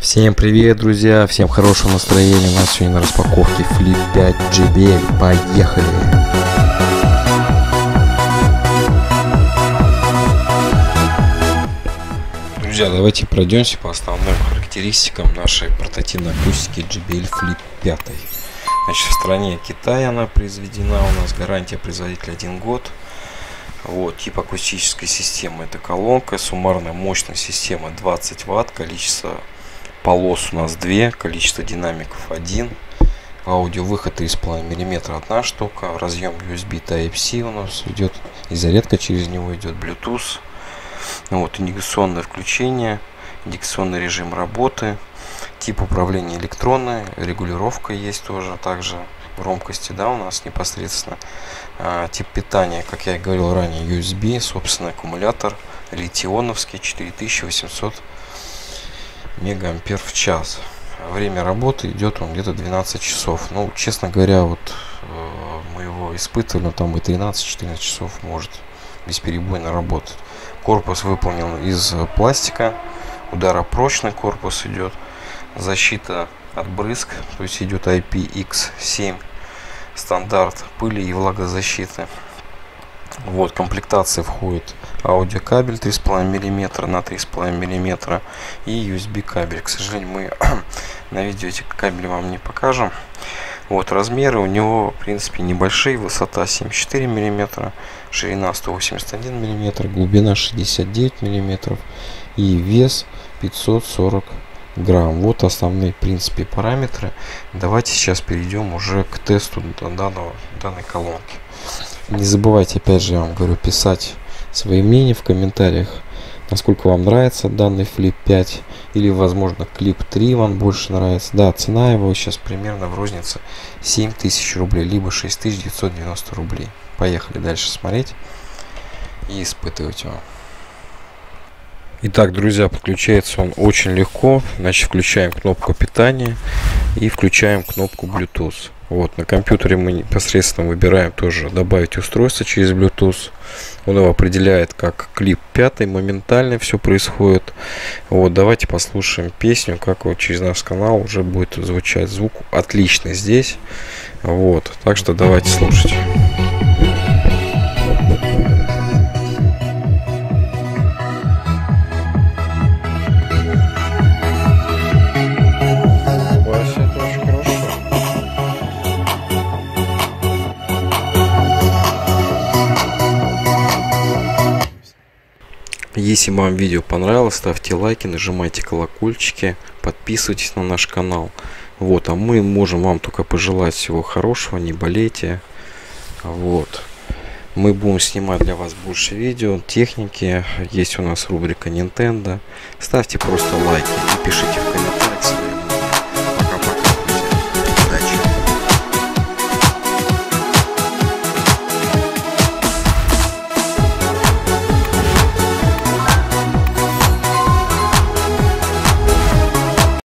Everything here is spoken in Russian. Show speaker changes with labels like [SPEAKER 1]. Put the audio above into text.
[SPEAKER 1] Всем привет, друзья, всем хорошего настроения. У нас сегодня на распаковке Flip 5 JBL. Поехали! Друзья, давайте пройдемся по основным характеристикам нашей портативной акустики JBL Flip 5. Значит, в стране Китая она произведена, у нас гарантия производителя 1 год. Вот, тип акустической системы — это колонка, суммарная мощность системы 20 Вт, количество полос у нас 2, количество динамиков 1, аудиовыход 3,5 мм 1 штука, разъем USB Type-C у нас идет, и зарядка через него идет, Bluetooth. Вот, индикационное включение, индикационный режим работы, тип управления электронный, регулировка есть тоже, также громкости, да, у нас непосредственно. Тип питания, как я и говорил ранее, USB, собственный аккумулятор литий-ионовский 4800 мегаампер в час. Время работы идет он где-то 12 часов. Ну, честно говоря, вот мы его испытывали, там и 13-14 часов может бесперебойно работать. Корпус выполнен из пластика, ударопрочный корпус идет, защита от брызг, то есть идет IPX7 стандарт пыли и влагозащиты. Вот, комплектация входит аудиокабель 3,5 мм на 3,5 мм и USB кабель. К сожалению, мы на видео эти кабели вам не покажем. Вот, размеры у него в принципе небольшие, высота 74 мм, ширина 181 мм, глубина 69 мм и вес 540 грамм. Вот основные в принципе параметры. Давайте сейчас перейдем уже к тесту данной колонки. Не забывайте, опять же, я вам говорю, писать свои мнения в комментариях, насколько вам нравится данный Flip 5 или, возможно, Clip 3 вам больше нравится. Да, цена его сейчас примерно в рознице 7000 рублей, либо 6990 рублей. Поехали дальше смотреть и испытывать его. Итак, друзья, подключается он очень легко. Значит, включаем кнопку питания и включаем кнопку Bluetooth. Вот, на компьютере мы непосредственно выбираем тоже добавить устройство через Bluetooth. Он его определяет как Clip 5, моментально все происходит. Вот, давайте послушаем песню, как вот через наш канал уже будет звучать. Звук отличный здесь. Вот, так что давайте слушать. Если вам видео понравилось, ставьте лайки, нажимайте колокольчики, подписывайтесь на наш канал. Вот, а мы можем вам только пожелать всего хорошего, не болейте. Вот, мы будем снимать для вас больше видео, техники. Есть у нас рубрика Nintendo. Ставьте просто лайки и пишите